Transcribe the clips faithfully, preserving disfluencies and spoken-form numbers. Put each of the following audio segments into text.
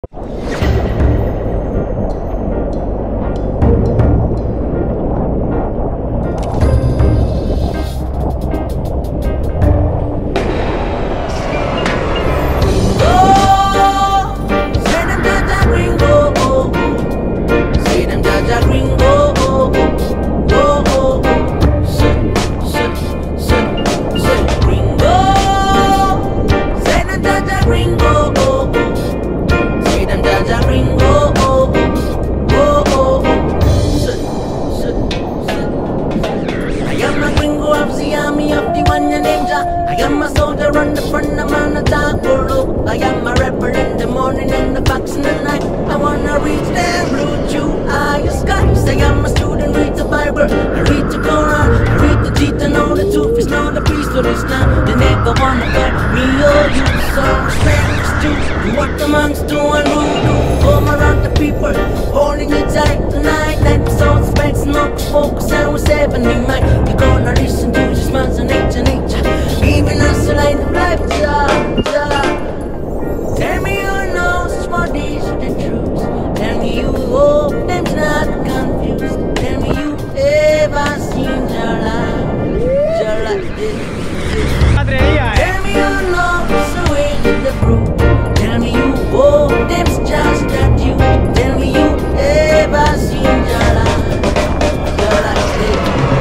I am a soldier on the front, I'm on the dark world. I am a rapper in the morning and the fox in the night. I wanna reach that blue chew higher skies. I am a student, read the Bible, I read the Quran, I read the Gita, know the truth is not a peace for Islam. They never wanna get me or you, so respect is due. What the monks do and voodoo, come around the people, holding you tight tonight. Like the soul specs, no focus, and we're seven in mind. You're gonna listen to just man's nature, nature. Even as the light of life, ja, ja. Tell me who knows what is the truth. Tell me you hope them's not confused. Tell me you ever seen your life, your life this. Tell me you knows the way to the proof. Tell me you hope them's just that you. Tell me you ever seen your life, your life this.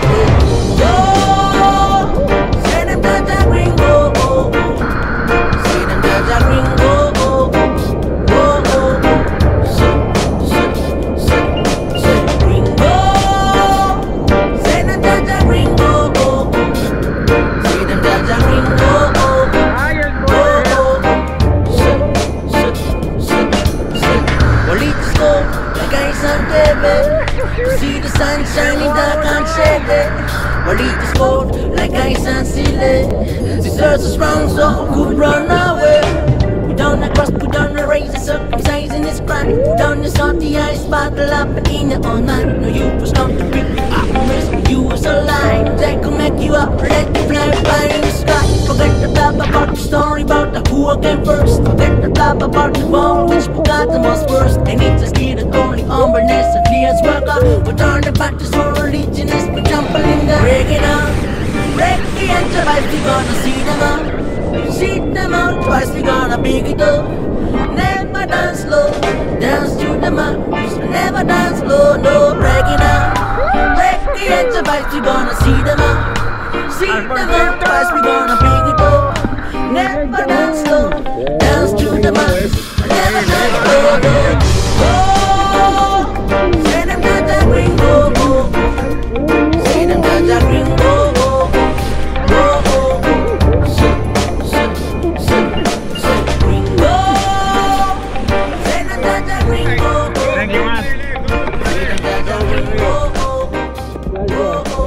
See the sun shining dark and shady. While it is cold like ice and silly. The earth is strong so we could run away. Put down the cross, put down the razor, circumcising this crime. Put down the salty ice bottle up and in it all night. No, you was come to pick me up and rescue you was alive. They could make you up, let you fly by in the sky. Forget the blah about the story about the who came first. Forget the blah about the ball which forgot the most worst. And it's a skill that only humbleness and clears work out. But on the battles for religion is we trample in the breaking out. Break the edge of life, we gonna see them out. See them out, twice we gonna pick it up. Never dance slow, dance to the mouse. Never dance slow, no breaking out. Break the edge of life, we gonna see them out. See them out, twice we gonna pick it up. Never dance slow, dance to the mouse. Never dance slow, no. Oh, say them got that ring, go, go. Say them got that ring, go, go. Go, go. Say, say, say, say, ring, go. Say them got that ring, go, go. Thank you, man. Say them got that ring, go, go. Go, go.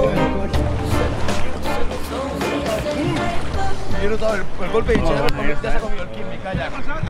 Quiero todo el, el golpe de hinchada, porque ya se ha comido el kill, me calla.